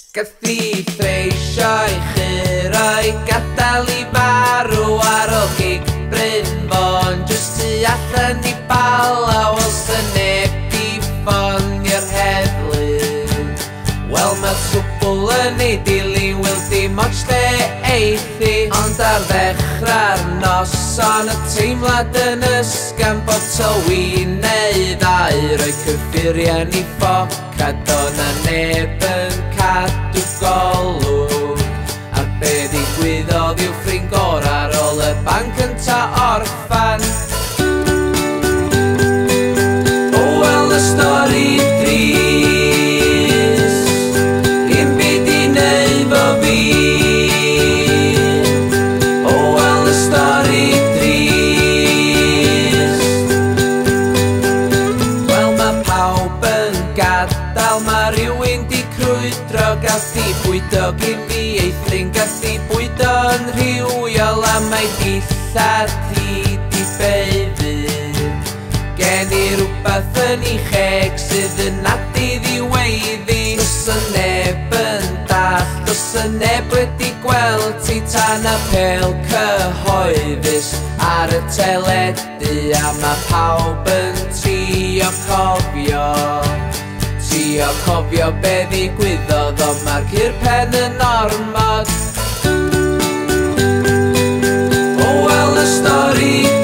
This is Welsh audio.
Gath I threisio I chyroi gadael I farw ar ôl gig Brynfon jyst tu allan I bala wel sy'n neb I ffonio'r heddlu. Wel mae swbl yn ei dilyn wil dim ots lle eithi, ond ar ddechrau'r noson y teimlad yn ysgan bod tywyn neu ddau roi cyffuriau I ffoc a do'n na neb yn cadw golwg ar be ddigwyddodd i'w ffrind gorau ar ôl y banc ynta orffan. O wel y stori drist dim byd I neud fo fi. O wel y stori drist. Wel mae pawb yn gadael, mae rhywun di crwydro gath I bwydo gyn fi ei ffrind gath I bwydo yn rhywiol a mae dillad hi di beiddu. Gen I rhywbeth yn ei cheg sydd yn nadi ddiweiddi. Do's y neb yn dall, do's y neb wedi gweld ti tan y pel cyhoeddus ar y teledu, a mae pawb yn trio cofio be ddigwyddodd, ond mae'r cur pen yn ormod. O wel y stori